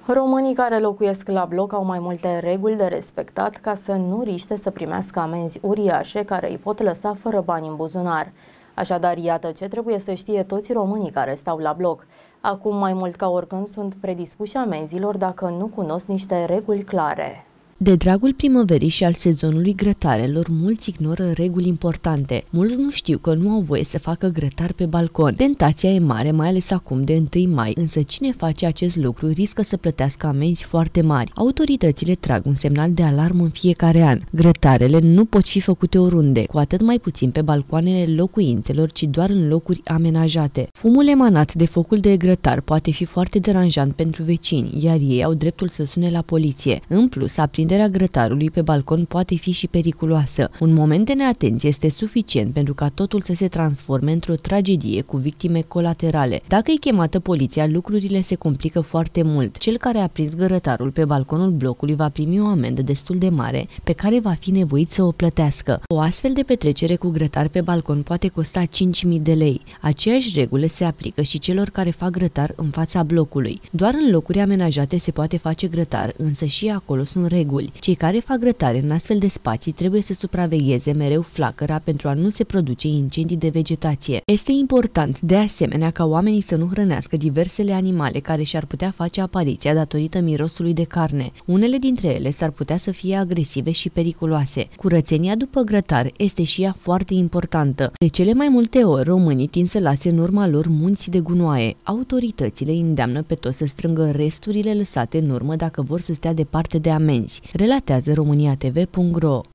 Românii care locuiesc la bloc au mai multe reguli de respectat ca să nu riște să primească amenzi uriașe care îi pot lăsa fără bani în buzunar. Așadar, iată ce trebuie să știe toți românii care stau la bloc. Acum, mai mult ca oricând, sunt predispuși amenzilor dacă nu cunosc niște reguli clare. De dragul primăverii și al sezonului grătarelor, mulți ignoră reguli importante. Mulți nu știu că nu au voie să facă grătar pe balcon. Tentația e mare, mai ales acum de 1 mai, însă cine face acest lucru riscă să plătească amenzi foarte mari. Autoritățile trag un semnal de alarmă în fiecare an. Grătarele nu pot fi făcute oriunde, cu atât mai puțin pe balcoanele locuințelor, ci doar în locuri amenajate. Fumul emanat de focul de grătar poate fi foarte deranjant pentru vecini, iar ei au dreptul să sune la poliție. În plus, aprinderea grătarului pe balcon poate fi și periculoasă. Un moment de neatenție este suficient pentru ca totul să se transforme într-o tragedie cu victime colaterale. Dacă e chemată poliția, lucrurile se complică foarte mult. Cel care a prins grătarul pe balconul blocului va primi o amendă destul de mare, pe care va fi nevoit să o plătească. O astfel de petrecere cu grătar pe balcon poate costa 5.000 de lei. Aceeași regulă se aplică și celor care fac grătar în fața blocului. Doar în locuri amenajate se poate face grătar, însă și acolo sunt reguli. Cei care fac grătare în astfel de spații trebuie să supravegheze mereu flacăra pentru a nu se produce incendii de vegetație. Este important, de asemenea, ca oamenii să nu hrănească diversele animale care și-ar putea face apariția datorită mirosului de carne. Unele dintre ele s-ar putea să fie agresive și periculoase. Curățenia după grătar este și ea foarte importantă. De cele mai multe ori, românii tind să lase în urma lor munți de gunoaie. Autoritățile îndeamnă pe toți să strângă resturile lăsate în urmă dacă vor să stea departe de amenzi, relatează romaniatv.ro.